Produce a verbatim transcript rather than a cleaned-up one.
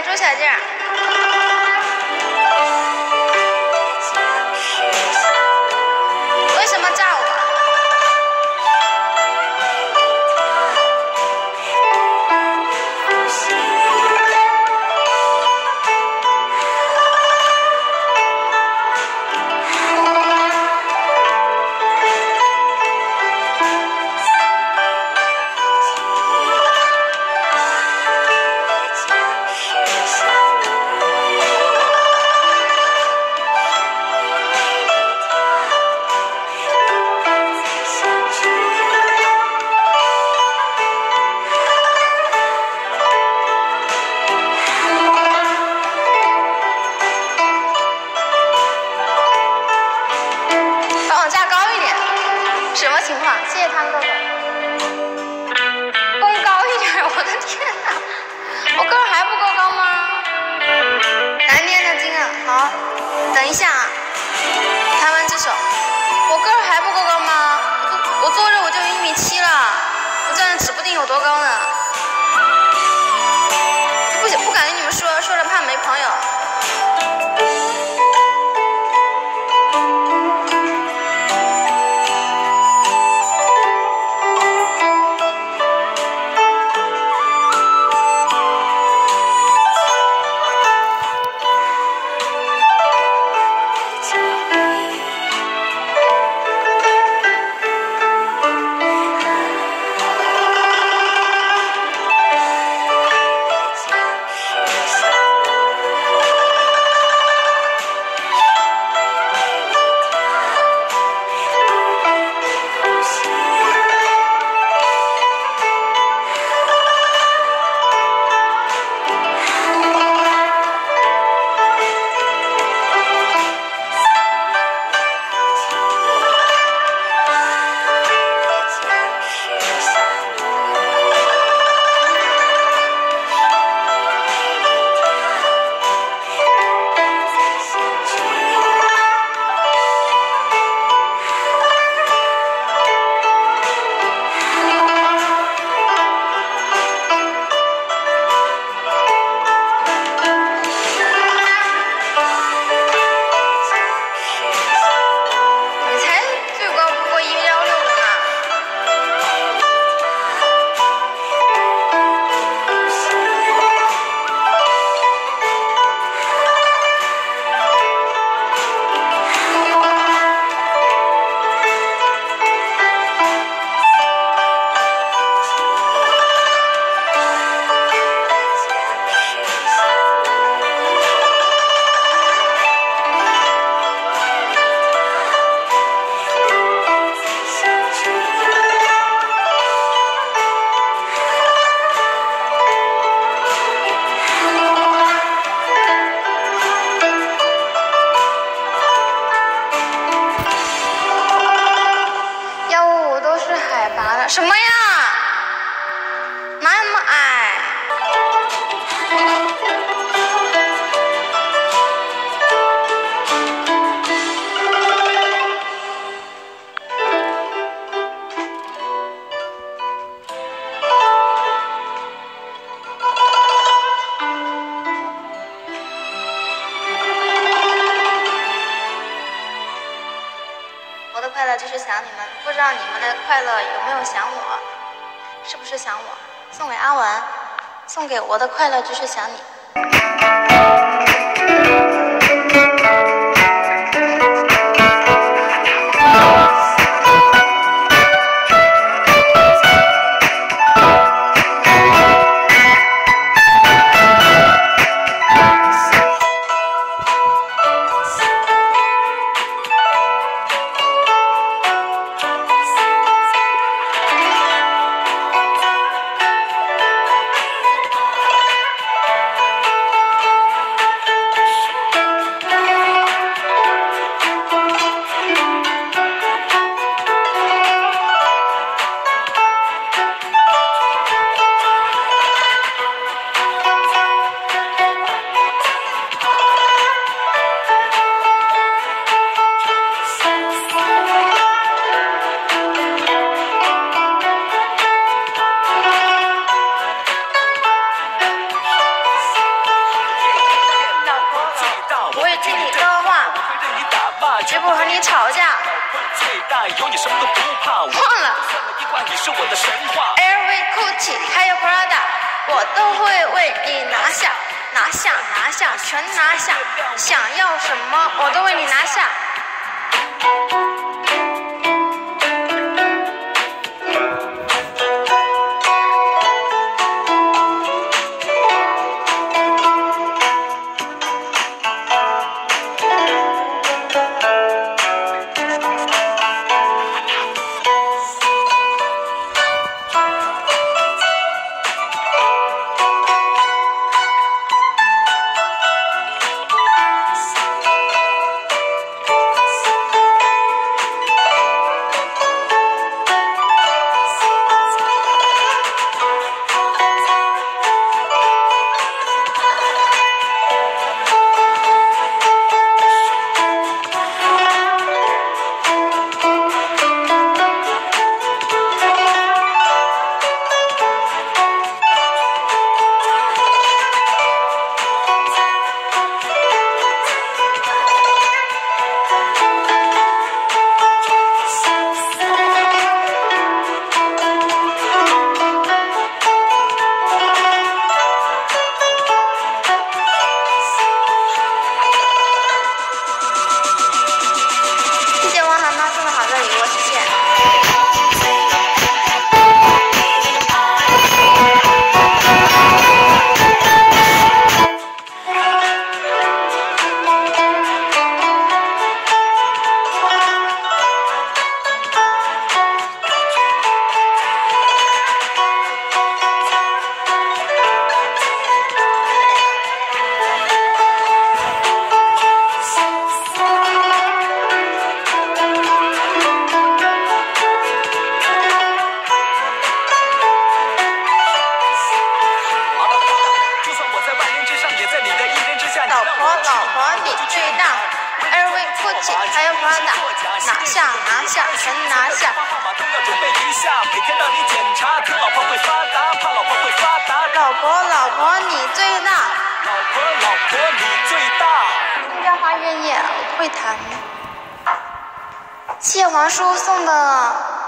朱小静。为什么炸我？什么情况？谢谢汤哥哥。蹦高一点，我的天哪！我个儿还不够高吗？难念的经啊！好，等一下啊，弹完这首。我个儿还不够高吗？我我坐着我就一米七了，我站着指不定有多高呢。不想不敢跟你们说，说了怕没朋友。什么呀？哪有那么矮？我的快乐就是想你们，不知道你们的快乐有没有想我？是不是想我？送给阿文，送给我的快乐就是想你。 不和你吵架。忘了 L V、Gucci 还有 Prada， 我都会为你拿下，拿下，拿下，全拿下。想要什么，我都为你拿下。还有 Prada， 拿下拿下全拿下。老婆老婆你最大。老婆老婆你最大。新疆话愿意，我会弹。谢黄叔送的